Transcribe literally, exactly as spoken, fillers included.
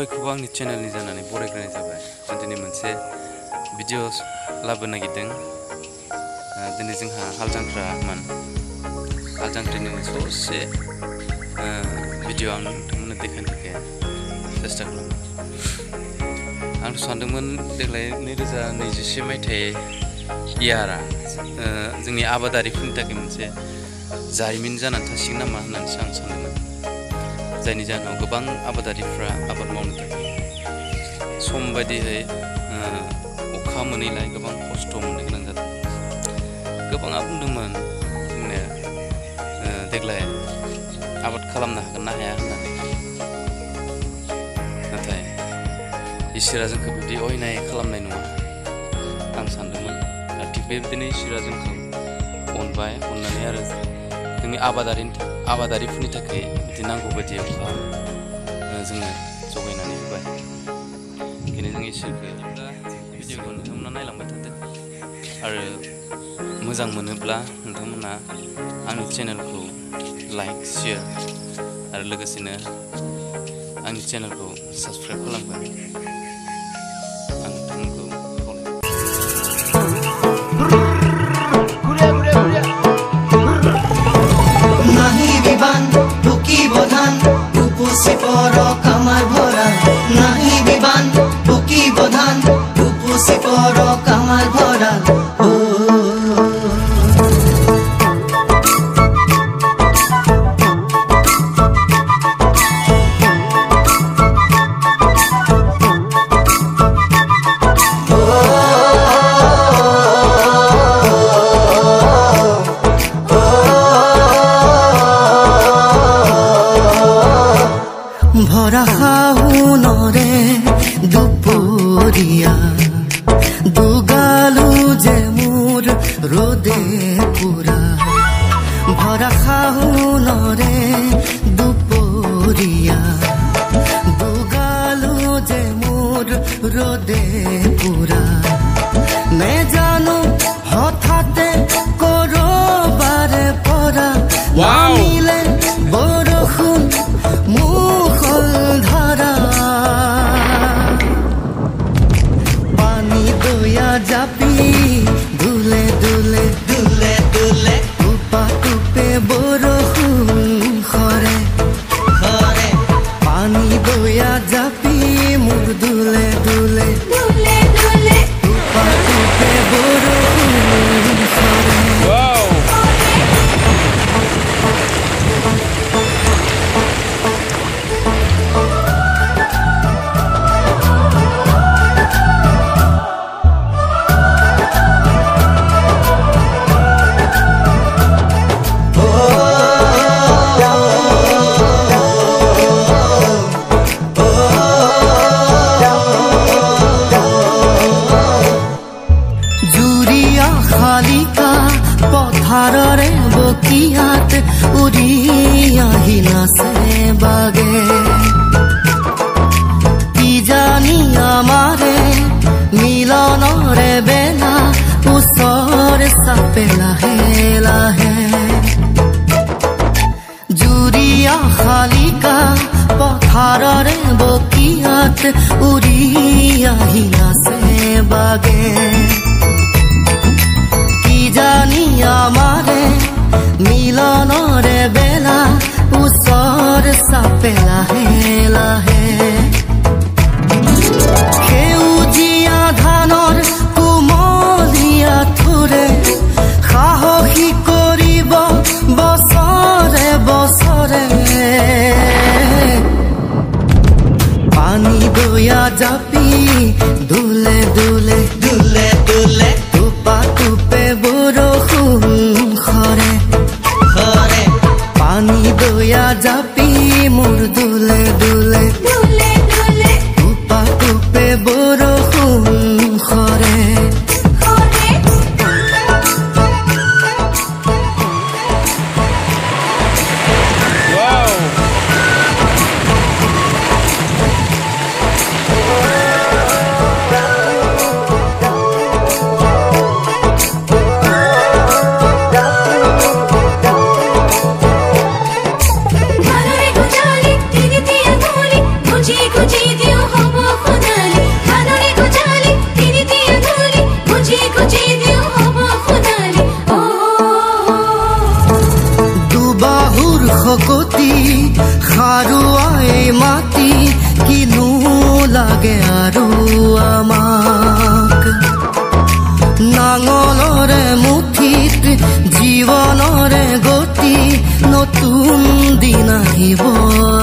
बयखौबो आंनि चेनेलनि जानानै बरायग्रोनाय जाबाय। आं दिनै मोनसे भिडिअ लाबोनो नागिरदों। दिनै जोंहा हाल जांख्रामोन। हाल जांख्रानि ससे भिडिअ आं नोंथांमोननो देखायनो थाखाय सेस्था खालामो। आं सानदोंमोन देग्लाय नैरोजा नैजिसे मायथाइ इयारा जोंनि आबादारिफोरनि थाखाय मोनसे जारिमिन जानानै थासिगोन नामा होननानैसो आं सानदोंमोन। जायनि जाहोनाव गोबां आबादारिफ्रा आबाद मावनो थाखाय सम बायदियै अखा मोनैलाय गोबां खस्थ' मोननो गोनां जादों। गोबाङा बुंदोंमोन जोंनिया देग्लाय आबाद खालामनो हागोन ना हाया होननानै, नाथाय इसोरा जोंखौ बिदि अयनाय खालामनाय नङा आं सानदोंमोन। थिग बेबायदिनो इसोरा जोंखौ अनबाय, अननानै आरो जोंनि आबादारिनि आबादारिफोरनि थाखाय बिदि नांगौ बायदि अखा जोङो जगायनानै होबाय। बेखायनो जों इसोरखौ भिडिअखौ नोंथांमोना नायलांबाय थादो आरो मोजां मोनोब्ला नोंथांमोना आंनि चेनेलखौ लाइक शेयार आरो लोगोसेनो आंनि चेनेलखौ साबस्क्राइब खालामगोन। आं नोंथांमोनखौ নাহি বিবান ঢুকিব ধান উপচি পৰ কামাৰ ভৰা, নাহি বিবান ঢুকিব ধান উপচি পৰ কামাৰ ভৰা। ভরা শাওনৰে দুপৰীয়া দুগালো যে মোৰ ৰ'দে পুৰা, ভৰা শাওনৰে দুপৰীয়া দুগালো যে মোৰ ৰ'দে পুৰা। নেজানো হঠাতে কৰবাৰে পৰা নামিলে বৰষুণ মুখল ধাৰা, পানী দয়া জাপি দুলে দুলে দুলে দুলে টুপা টুপে বৰষুণ সৰে সৰে, পানী দয়া জাপি মোৰ দুলে দুলে দুলে দুলে টুপা টুপে বৰষুণ সৰে। শালিকা পথাৰৰে বকিয়াত উৰি আহি নাচে বাগে, কি জানি আমাৰে মিলনৰে বেলা ওচৰ চাপে লাহে লাহে। জুৰিয়া শালিকা পথাৰৰে বকিয়াত উৰি আহি নাচে বাগে, জানি আমাৰে মিলনৰে বেলা ওচৰ চাপে লাহে লাহে। সেউজীয়া ধানৰ কোমলীয়া থোৰে সাহসী কৰিব বছৰে বছৰে, পানী দয়া জাপি দুলে দুলে দুলে দুলে টুপা টুপে বৰষুণ সৰে সৰে, পানী দয়া জাপি মোৰ দুলে দুলে দুলে দুলে টুপা টুপে বৰষুণ সৰে সৰে। Madre, সাৰুৱাই মাটি কিনো লাগে আৰু আমাক নাঙলৰে মুঠিত জীৱনৰে গতি নতুন দিন আহিব